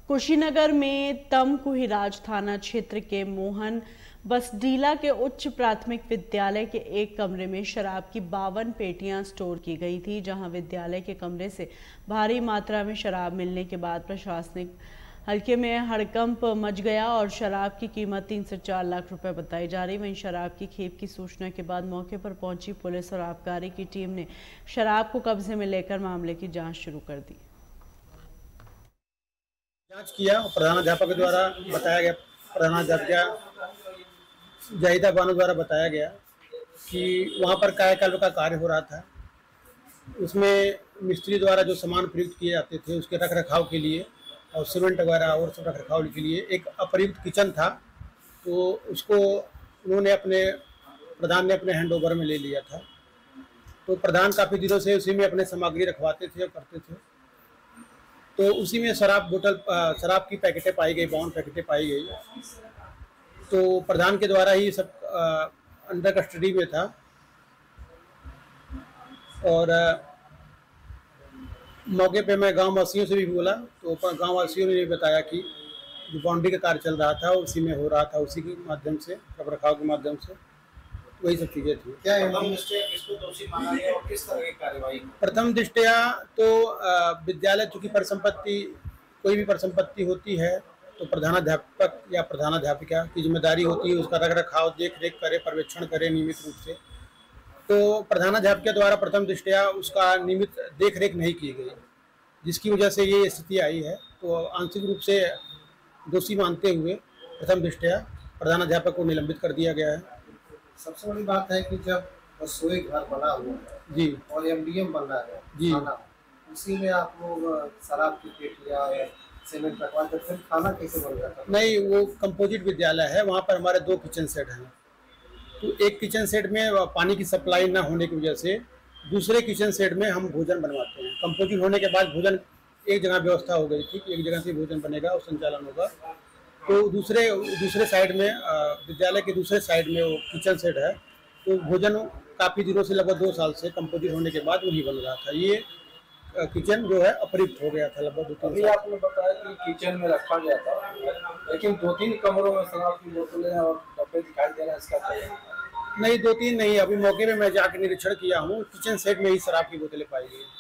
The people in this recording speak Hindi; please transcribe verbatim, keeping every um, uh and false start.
कुशीनगर में तमकुहीराज थाना क्षेत्र के मोहन बसडीला के उच्च प्राथमिक विद्यालय के एक कमरे में शराब की बावन पेटियां स्टोर की गई थी, जहां विद्यालय के कमरे से भारी मात्रा में शराब मिलने के बाद प्रशासनिक हल्के में हड़कंप मच गया और शराब की कीमत तीन से चार लाख रुपए बताई जा रही। वहीं शराब की खेप की सूचना के बाद मौके पर पहुंची पुलिस और आबकारी की टीम ने शराब को कब्जे में लेकर मामले की जांच शुरू कर दी। जांच किया, प्रधानाध्यापक द्वारा बताया गया प्रधानाध्यापिका जाहिदा बानो द्वारा बताया गया कि वहाँ पर कायाकल्प का कार्य हो रहा था। उसमें मिस्त्री द्वारा जो सामान प्रयुक्त किए जाते थे उसके रख रखाव के लिए और सीमेंट वगैरह और सब रख रखाव के लिए एक अप्रयुक्त किचन था, तो उसको उन्होंने अपने प्रधान ने अपने हैंडओवर में ले लिया था। तो प्रधान काफ़ी दिनों से उसी में अपने सामग्री रखवाते थे और करते थे। तो उसी में शराब बोतल शराब की पैकेटें पाई गई, बावन पैकेटें पाई गई। तो प्रधान के द्वारा ही सब अंडर कस्टडी में था और आ, मौके पे मैं गांव वासियों से भी बोला तो गांव वासियों ने भी बताया कि जो बाउंड्री का कार्य चल रहा था उसी में हो रहा था, उसी के माध्यम से रख रखाव के माध्यम से वही सब चीजें थी। क्या इसको दोषी माना गया और किस तरह की कार्रवाई? प्रथम दृष्टया तो विद्यालय चूंकि परिसंपत्ति कोई भी परिसंपत्ति होती है तो प्रधानाध्यापक या प्रधानाध्यापिका की जिम्मेदारी होती है उसका रख रखाव, देख रेख करे, पर्यवेक्षण करे नियमित रूप से। तो प्रधानाध्यापिका द्वारा प्रथम दृष्टया उसका नियमित देख रेख नहीं की गई, जिसकी वजह से ये स्थिति आई है। तो आंशिक रूप से दोषी मानते हुए प्रथम दृष्टया प्रधानाध्यापक को निलंबित कर दिया गया है। सबसे बड़ी बात है कि जब रसोई घर बना हुआ है जी और एमडीएम बन रहा है जी, उसी में आप लोग शराब की पेटियां या सीमेंट रखवा कर फिर खाना कैसे बन जाता? नहीं, वो कंपोजिट विद्यालय है, वहाँ पर हमारे दो किचन सेट हैं। तो एक किचन सेट में पानी की सप्लाई ना होने की वजह से दूसरे किचन सेट में हम भोजन बनवाते हैं। कंपोजिट होने के बाद भोजन एक जगह व्यवस्था हो गई थी कि एक जगह से भोजन बनेगा और संचालन होगा। तो दूसरे दूसरे साइड में विद्यालय के दूसरे साइड में वो किचन सेट है, तो भोजन काफ़ी दिनों से लगभग दो साल से कंपोजिट होने के बाद वही बन रहा था। ये किचन जो है अप्रयुक्त हो गया था लगभग दो तीन अभी आपने बताया कि किचन में रखा गया था, लेकिन दो तीन कमरों में शराब की बोतलें और डब्बे दिखाई दे रहे हैं, इसका नहीं, दो तीन नहीं, अभी मौके पे मैं जाकर निरीक्षण किया हूँ, किचन सेट में ही शराब की बोतलें पाई गई।